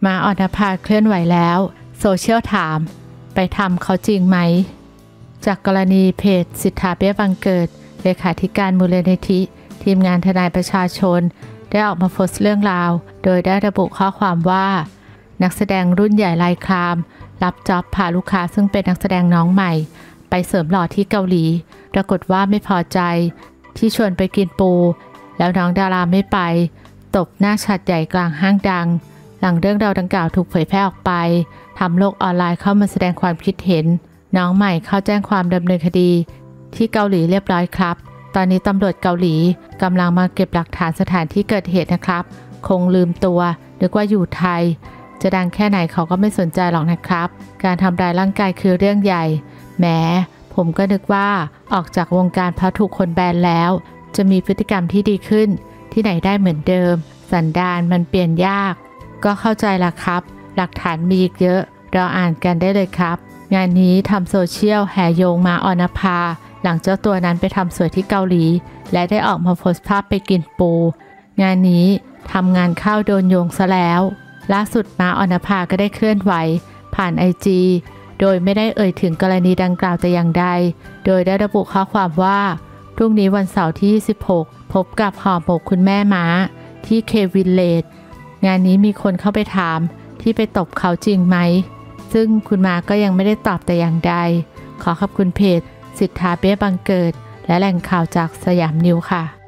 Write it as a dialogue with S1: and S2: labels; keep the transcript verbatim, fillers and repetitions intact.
S1: ม้าออนภาเคลื่อนไหวแล้วโซเชียลถามไปทำเขาจริงไหมจากกรณีเพจสิทธาเบี้ยบังเกิดเลขาธิการมูลนิธิทีมงานทนายประชาชนได้ออกมาโพสต์เรื่องราวโดยได้ระบุข้อความว่านักแสดงรุ่นใหญ่ลายครามรับจ็อบพาลูกค้าซึ่งเป็นนักแสดงน้องใหม่ไปเสริมหล่อที่เกาหลีปรากฏว่าไม่พอใจที่ชวนไปกินปูแล้วน้องดาราไม่ไปตบหน้าฉัดใหญ่กลางห้างดังหลังเรื่องราวดังกล่าวถูกเผยแพร่ออกไปทำโลกออนไลน์เข้ามาแสดงความคิดเห็นน้องใหม่เข้าแจ้งความดำเนินคดีที่เกาหลีเรียบร้อยครับตอนนี้ตำรวจเกาหลีกำลังมาเก็บหลักฐานสถานที่เกิดเหตุนะครับคงลืมตัวนึกว่าอยู่ไทยจะดังแค่ไหนเขาก็ไม่สนใจหรอกนะครับการทำร้ายร่างกายคือเรื่องใหญ่แหมผมก็นึกว่าออกจากวงการเพราะถูกคนแบนแล้วจะมีพฤติกรรมที่ดีขึ้นที่ไหนได้เหมือนเดิมสันดานมันเปลี่ยนยากก็เข้าใจละครับหลักฐานมีอีกเยอะเราอ่านกันได้เลยครับงานนี้ทำโซเชียลแห่โยงมาออนภาหลังเจ้าตัวนั้นไปทำสวยที่เกาหลีและได้ออกมาโพสต์ภาพไปกินปูงานนี้ทำงานเข้าโดนโยงซะแล้วล่าสุดมาออนภาก็ได้เคลื่อนไหวผ่านไอจีโดยไม่ได้เอ่ยถึงกรณีดังกล่าวแต่อย่างใดโดยได้ระบุข้อความว่าพรุ่งนี้วันเสาร์ที่ยี่สิบหกพบกับห่อหมกคุณแม่ม้าที่เควิลเลจงานนี้มีคนเข้าไปถามที่ไปตบเขาจริงไหมซึ่งคุณม้าก็ยังไม่ได้ตอบแต่อย่างใดขอขอบคุณเพจสิทธาเบี้ยบังเกิดและแหล่งข่าวจากสยามนิวค่ะ